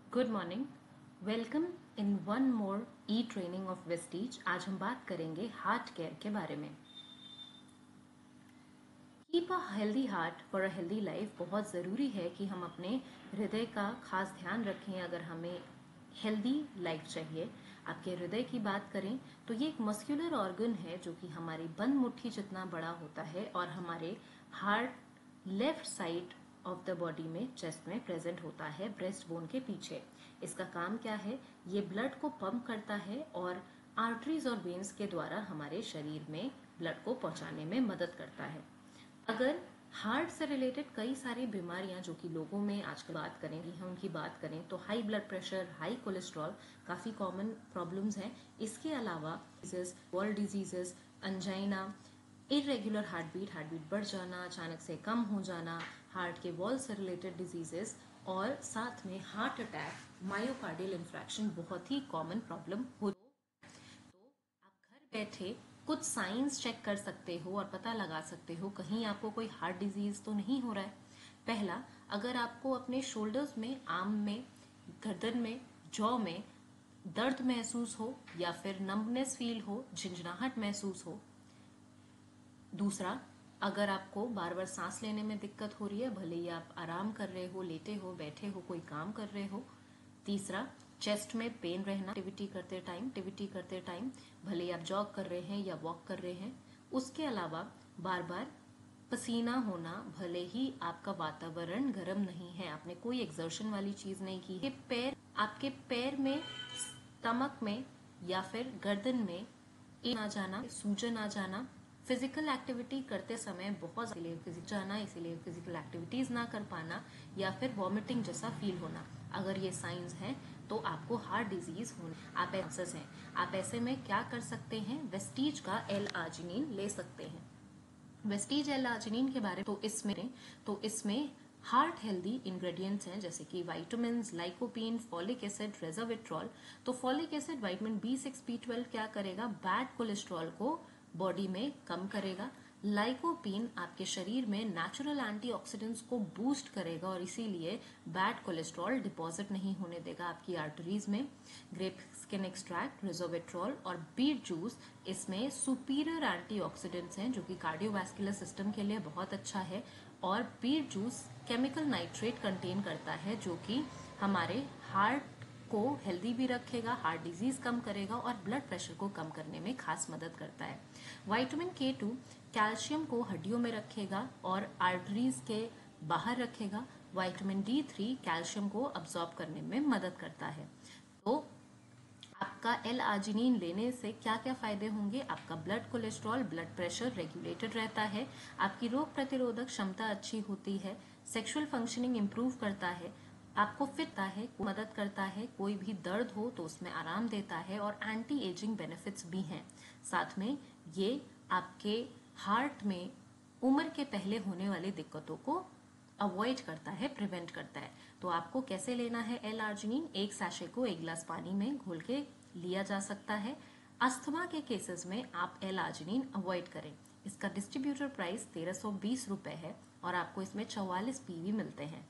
Good morning. Welcome in one more e training of Vestige. आज हम बात करेंगे हार्ट केयर के बारे में। Keep a healthy heart for a healthy life. बहुत ज़रूरी है कि हम अपने हृदय का खास ध्यान रखें अगर हमें हेल्दी लाइफ चाहिए। आपके हृदय की बात करें तो ये एक मस्कुलर ऑर्गन है जो कि हमारी बंद मुट्ठी जितना बड़ा होता है और हमारे heart left side of the body में, चेस्ट में प्रेजेंट होता है, ब्रेस्ट बोन के पीछे। इसका काम क्या है? ये ब्लड को पंप करता है और आर्टरीज और वेन्स के द्वारा हमारे शरीर में ब्लड को पहुंचाने में मदद करता है। अगर हार्ट से रिलेटेड कई सारी बीमारियां जो कि लोगों में आजकल बात करेंगे, हम उनकी बात करें तो high blood pressure, high cholesterol काफ़ी कॉमन प्रॉब्लम्स हैं। इसके अलावा valve diseases, angina, irregular heart beat बढ़ जाना, अचानक से कम हो जाना, हार्ट के वॉल से रिलेटेड डिजीजेस और साथ में हार्ट अटैक, मायोकार्डियल इंफ्रैक्शन बहुत ही कॉमन प्रॉब्लम हो। तो आप घर बैठे कुछ साइंस चेक कर सकते हो और पता लगा सकते हो कहीं आपको कोई हार्ट डिजीज तो नहीं हो रहा है। पहला, अगर आपको अपने शोल्डर्स में, आर्म में, गर्दन में, जॉ में दर्द महसूस हो या फिर नंबनेस फील हो, झंझनाहट महसूस हो। दूसरा, अगर आपको बार बार सांस लेने में दिक्कत हो रही है, भले ही आप आराम कर रहे हो, लेटे हो, बैठे हो, कोई काम कर रहे हो। तीसरा, चेस्ट में पेन रहना एक्टिविटी करते टाइम, भले ही आप जॉग कर रहे हैं या वॉक कर रहे हैं। उसके अलावा बार बार पसीना होना, भले ही आपका वातावरण गर्म नहीं है, आपने कोई एक्सर्शन वाली चीज नहीं की है, आपके पैर में, स्टमक में या फिर गर्दन में आ जाना, सूजन आ जाना, फिजिकल एक्टिविटी करते समय बहुत इसीलिए फिजिकल एक्टिविटीज ना कर पाना या फिर वॉमिटिंग जैसा फील होना, अगर ये साइंस हैं तो आपको हार्ट डिजीज होने आप चांसेस हैं। आप ऐसे में क्या कर सकते हैं? वेस्टीज का एल आर्जिनिन ले सकते हैं। वेस्टीज एल आर्जिनिन के बारे में तो इसमें हार्ट हेल्दी इंग्रेडिएंट्स हैं जैसे कि vitamin, lycopene, folic acid, resveratrol. तो folic acid, vitamin B6, B12 क्या करेगा? बैड कोलेस्ट्रॉल को बॉडी में कम करेगा। लाइकोपीन आपके शरीर में नेचुरल एंटीऑक्सीडेंट्स को बूस्ट करेगा और इसीलिए बैड कोलेस्ट्रॉल डिपॉजिट नहीं होने देगा आपकी आर्टरीज में। ग्रेप स्किन एक्सट्रैक्ट, रिजोविट्रॉल और बीट जूस, इसमें सुपीरियर एंटीऑक्सीडेंट्स हैं जो कि कार्डियोवैस्कुलर सिस्टम के लिए बहुत अच्छा है। और beet juice chemical nitrate contain करता है जो कि हमारे हार्ट को हेल्दी भी रखेगा, हार्ट डिजीज कम करेगा और ब्लड प्रेशर को कम करने में खास मदद करता है। विटामिन K2 कैल्शियम को हड्डियों में रखेगा और आर्टरीज के बाहर रखेगा। विटामिन D3 कैल्शियम को अब्सॉर्ब करने में मदद करता है। तो आपका एल आर्जिनिन लेने से क्या क्या फायदे होंगे? आपका blood cholesterol, blood pressure regulated रहता है, आपकी रोग प्रतिरोधक क्षमता अच्छी होती है, सेक्सुअल फंक्शनिंग इंप्रूव करता है, आपको फिट है, मदद करता है, कोई भी दर्द हो तो उसमें आराम देता है और एंटी एजिंग बेनिफिट्स भी हैं। साथ में ये आपके हार्ट में उम्र के पहले होने वाली दिक्कतों को अवॉइड करता है, प्रिवेंट करता है। तो आपको कैसे लेना है एल आर्जिनिन? एक सैशे को एक गिलास पानी में घोल के लिया जा सकता है। अस्थमा के केसेस में आप एल आर्जिनिन अवॉइड करें। इसका डिस्ट्रीब्यूटर प्राइस 1320 रुपए है और आपको इसमें 44 PV मिलते हैं।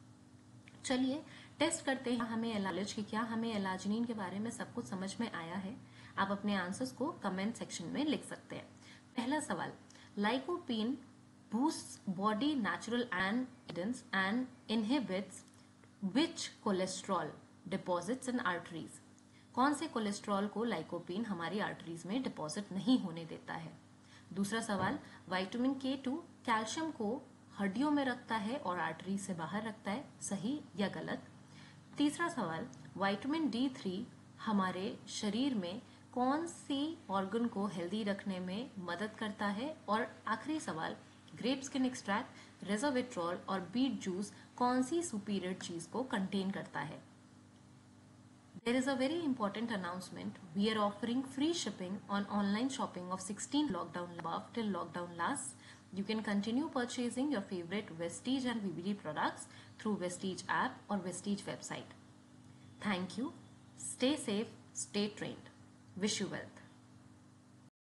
चलिए टेस्ट करते हैं हमें एलार्ज की क्या हमें एलार्जिनिन के बारे में सब कुछ समझ में आया है। आप अपने आंसर्स को कमेंट सेक्शन में लिख सकते हैं। पहला सवाल, lycopene boosts body natural antioxidants and inhibits which cholesterol deposits in arteries? कौन से कोलेस्ट्रॉल को लाइकोपीन हमारी आर्टरीज में डिपॉजिट नहीं होने देता है? दूसरा सवाल, विटामिन K2 कैल्शियम को हड्डियों में रखता है और आर्टरी से बाहर रखता है, सही या गलत? तीसरा सवाल, विटामिन D3 हमारे शरीर में कौन सी ऑर्गन को हेल्दी रखने में मदद करता है? और आखिरी सवाल, ग्रेप स्किन एक्सट्रैक्ट, रेसोविट्रॉल और बीट जूस कौन सी सुपीरियर चीज को कंटेन करता है? There is a very important announcement. We are offering free shipping on online shopping of 16 lockdown above till lockdown lasts. You can continue purchasing your favorite Vestige and VBD products through Vestige app or Vestige website. Thank you. Stay safe, stay trained. Wish you wealth.